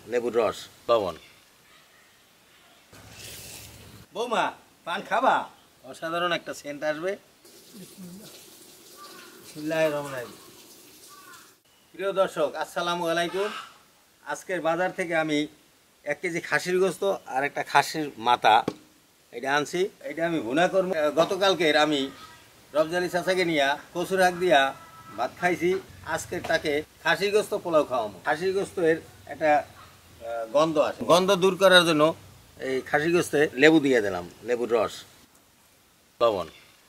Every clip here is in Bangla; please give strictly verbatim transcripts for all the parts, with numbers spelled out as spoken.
লেবুর রস, লবণ। বৌমা পান খাবা? অসাধারণ একটা সেন্ট আসবে। প্রিয় দর্শক, আসসালামু আলাইকুম। আজকের বাজার থেকে আমি এক কেজি খাসির গোস্ত আর একটা খাসির মাথা এটা আনছি। এটা আমি ভুনা করব। গতকালকের আমি রফজালি চাচাকে নিয়ে কচুর শাক দিয়া ভাত খাইছি। আজকের তাকে খাসির গোস্ত পোলাও খাওয়াবো। খাসির গোস্তের একটা গন্ধ আছে, গন্ধ দূর করার জন্য এই খাসির গোস্তে লেবু দিয়ে দিলাম, লেবুর রস, লবণ।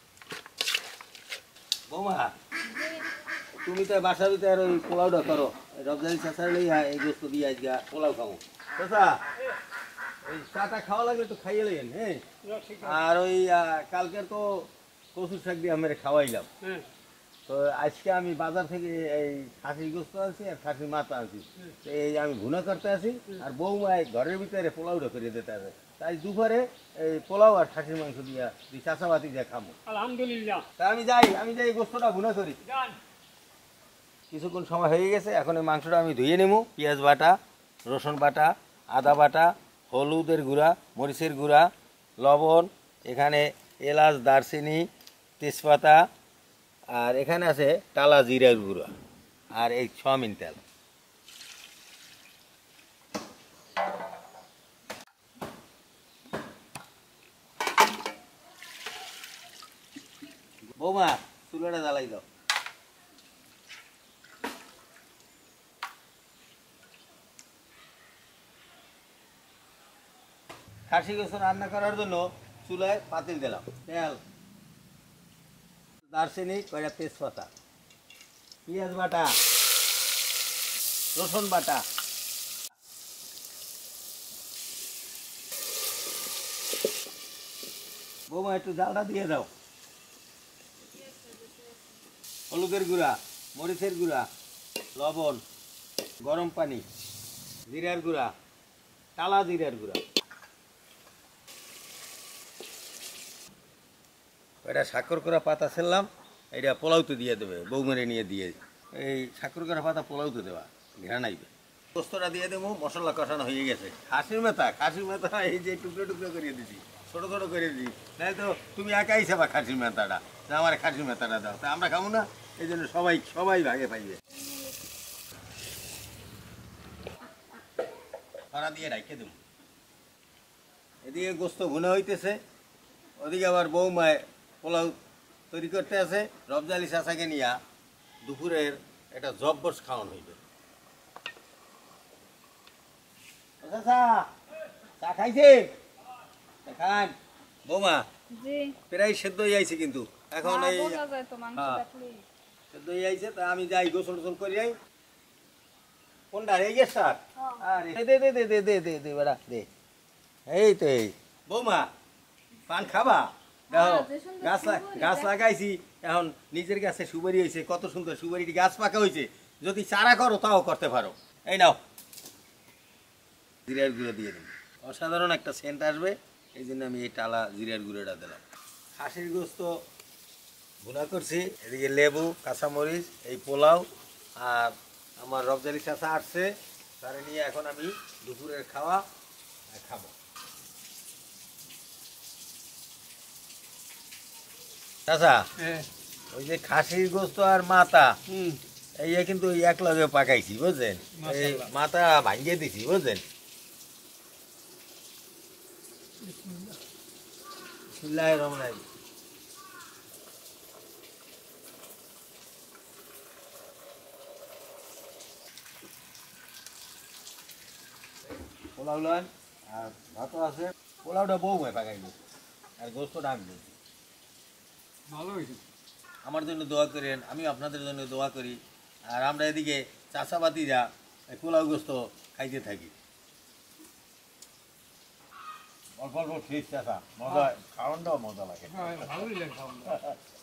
বৌমা তুমি তো বাসার ভিতরে ওই পোলাওটা করো, রফজালি চাচার লইয়া এই গোস্ত দিয়ে আজকে পোলাও খাবো। চাচা ওই চাটা খাওয়া লাগলে তো খাইয়ে লেন। হ্যাঁ, আর ওই কালকের তো কচুর শাক দিয়ে আমরা খাওয়াইলাম। তো আজকে আমি বাজার থেকে এই খাসির গোস্ত আনছি আর খাসির মাথা আনছি। এই আমি ভুনা করতে আছি আর বৌমা ঘরের ভিতরে পোলাওটা করে দিতে আছে। তাই দুপুরে এই পোলাও আর খাসির মাংস দিয়া দুই চাষাবাতি দিয়ে খাবো। আলহামদুলিল্লাহ। তা আমি যাই আমি যাই গোস্তটা ভুনা করি। কিছুক্ষণ সময় হয়ে গেছে, এখন এই মাংসটা আমি ধুয়ে নেবো। পেঁয়াজ বাটা, রসুন বাটা, আদা বাটা, হলুদের গুঁড়া, মরিচের গুঁড়া, লবণ, এখানে এলাচ, দারচিনি, তেজপাতা, আর এখানে আছে টালা জিরার গুঁড়া, আর এই সয়াবিন তেল। বৌমা চুলাটা জ্বালাই দাও। খাসি গোস্ত রান্না করার জন্য চুলায় পাতিল দিলাম, তেল, দারচিনি, কয়টা তেজপাতা, পেঁয়াজ বাটা, রসুন বাটা, বৌমা একটু জালটা দিয়ে দাও। হলুদের গুঁড়া, মরিচের গুঁড়া, লবণ, গরম পানি, জিরার গুঁড়া, টালা জিরার গুঁড়া। এটা সাকর করা পাতা ছেড়লাম, এটা পোলাওতে দিয়ে দেবে, বৌমেরে নিয়ে দিয়ে এই সাকর করা পাতা পোলাওতে দেওয়া, ঘেরা নাইবে। পোস্তটা দিয়ে দেবো, মশলা কষানো হয়ে গেছে। খাসির মেথা, খাসির মেথা এই যে টুকরো টুকরো করে দিছি, ছোটো ছোটো করে দিই, তাই তো তুমি একাই খাবা খাসির মেথাটা, আমার খাসির মেথাটা দাও, তা আমরা খাবো না, এই জন্য সবাই সবাই ভাগে পাইবে। খরা দিয়ে রাখে দেবো। এদিকে গোস্ত ভুনা হইতেছে, ওদিকে আবার বৌমায় পোলাও তৈরি করতে আছে। রফজালি চাচাকে নিয়ে দুপুরের একটা জব্বস খাওয়ানো হইবে। চাচা চা খাইছে? খান। বৌমা প্রায় সেদ্ধ হয়ে আইছে, কিন্তু এখন এই সেদ্ধ হয়ে আইছে। তা আমি যাই গোসল টোসল করি। যাই কোনটা এই গেছে? আরে দে দে দে দে দে দে দে বেড়া দে। এই তো এই বৌমা পান খাবা? গাছ গাছ লাগাইছি, এখন নিজের গাছে সুপারি হয়েছে, কত সুন্দর সুপারিটি গাছ পাকা হয়েছে। যদি চারা করো তাও করতে পারো। এই নাও জিরার গুঁড়ো দিয়ে দিন, অসাধারণ একটা সেন্ট আসবে, এই জন্য আমি এই টালা জিরার গুঁড়োটা দিলাম। খাসির গোস্ত ভুনা করছি, এদিকে লেবু, কাঁচামরিচ, এই পোলাও, আর আমার রফজালি চাচা আসছে, তারে নিয়ে এখন আমি দুপুরের খাওয়া খাবো। চাচা ওই যে খাসির গোস্ত আর মাথা এই কিন্তু এক লগে পাকাইছি, বুঝছেন? এই মাথা ভাঙিয়ে দিছি, বুঝছেন? পোলাও লন আর ভাতও আছে। পোলাওটা বউ হয় পাকাইনি, আর গোস্তটা আমি দিয়েছি। ভালো হয়েছে। আমার জন্য দোয়া করেন, আমি আপনাদের জন্য দোয়া করি। আর আমরা এদিকে চাষাবাতিরা পোলাও গোস্ত খাইতে থাকি। অল্প অল্প ফ্রিজ চাষা মজা, খাওয়ানটাও মজা লাগে।